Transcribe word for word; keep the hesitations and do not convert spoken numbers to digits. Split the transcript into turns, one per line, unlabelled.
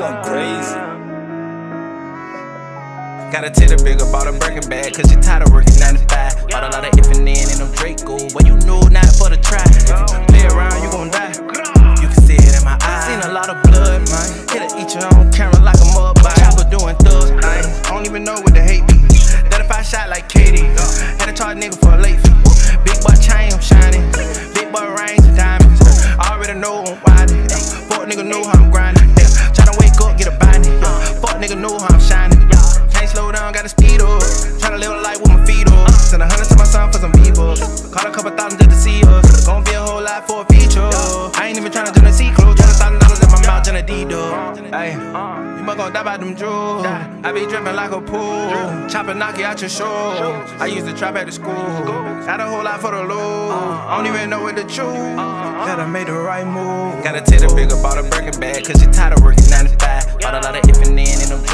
going crazy.
Gotta tell the bigger about a Birkin bag, cause she tired of working nine to five. Bought a lot of if and then and them Draco, but you know not for the try. If you play around, you gon' die. You can see it in my eyes. Seen a lot of blood, man. Hit her eat your own camera like a mud bite. Chopper doing thug things. I don't even know what the hate be. That if I shot like Katie, had to charge nigga for a late fee. Big boy chain, I'm shining. Big boy range of diamonds. I already know I'm winding. Fuck nigga know how I'm grinding. Tryna wake up, get a binding. Fuck nigga know how I'm shining. Can't slow down, gotta speed up. Tryna live a life with my feet up. Send a hundred to my son for some people. Caught a couple thousand just to see us. Gonna be a whole lot for a feature. I ain't even tryna join the C clothes. Twenty thousand dollars in my mouth, join a D dub. Hey, you must gon' die by them drugs. I be dripping like a pool. Chopping, knock it out your show. I used to trap at the school. Got a whole lot for the low. I don't even know what to choose. Gotta make the right move. Gotta tell the bigger about a Birkin bag, cause she tired of working nine to five. Bought a lot of if and then and them